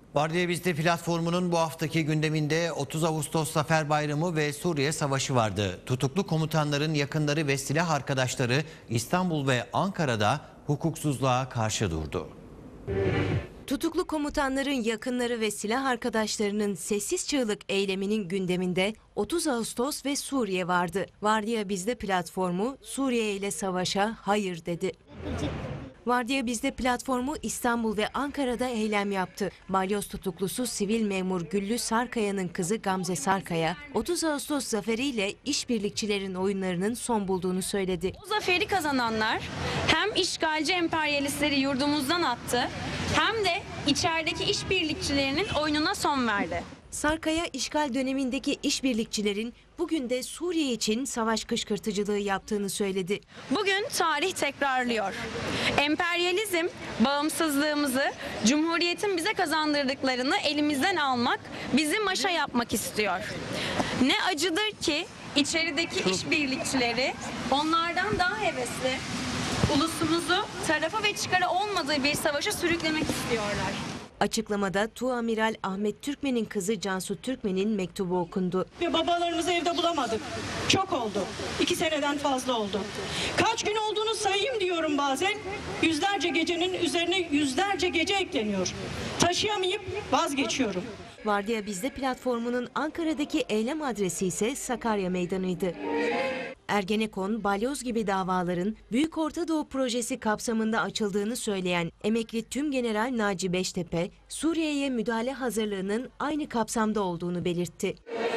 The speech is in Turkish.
Vardiya Bizde platformunun bu haftaki gündeminde 30 Ağustos Zafer Bayramı ve Suriye Savaşı vardı. Tutuklu komutanların yakınları ve silah arkadaşları İstanbul ve Ankara'da hukuksuzluğa karşı durdu. Tutuklu komutanların yakınları ve silah arkadaşlarının sessiz çığlık eyleminin gündeminde 30 Ağustos ve Suriye vardı. Vardiya Bizde platformu Suriye ile savaşa hayır dedi. Vardiya Bizde platformu İstanbul ve Ankara'da eylem yaptı. Balyoz tutuklusu sivil memur Güllü Sarkaya'nın kızı Gamze Sarkaya, 30 Ağustos zaferiyle işbirlikçilerin oyunlarının son bulduğunu söyledi. Bu zaferi kazananlar hem işgalci emperyalistleri yurdumuzdan attı hem de içerideki işbirlikçilerinin oyununa son verdi. Sarkaya, işgal dönemindeki işbirlikçilerin bugün de Suriye için savaş kışkırtıcılığı yaptığını söyledi. Bugün tarih tekrarlıyor. Emperyalizm bağımsızlığımızı, Cumhuriyet'in bize kazandırdıklarını elimizden almak, bizi maşa yapmak istiyor. Ne acıdır ki içerideki işbirlikçileri onlardan daha hevesli, ulusumuzu tarafa ve çıkarı olmadığı bir savaşa sürüklemek istiyorlar. Açıklamada Tuamiral Ahmet Türkmen'in kızı Cansu Türkmen'in mektubu okundu. Babalarımızı evde bulamadık. Çok oldu. 2 seneden fazla oldu. Kaç gün olduğunu sayayım diyorum bazen. Yüzlerce gecenin üzerine yüzlerce gece ekleniyor. Taşıyamayıp vazgeçiyorum. Vardiya Bizde platformunun Ankara'daki eylem adresi ise Sakarya Meydanı'ydı. Ergenekon, Balyoz gibi davaların Büyük Orta Doğu Projesi kapsamında açıldığını söyleyen emekli Tümgeneral Naci Beştepe, Suriye'ye müdahale hazırlığının aynı kapsamda olduğunu belirtti.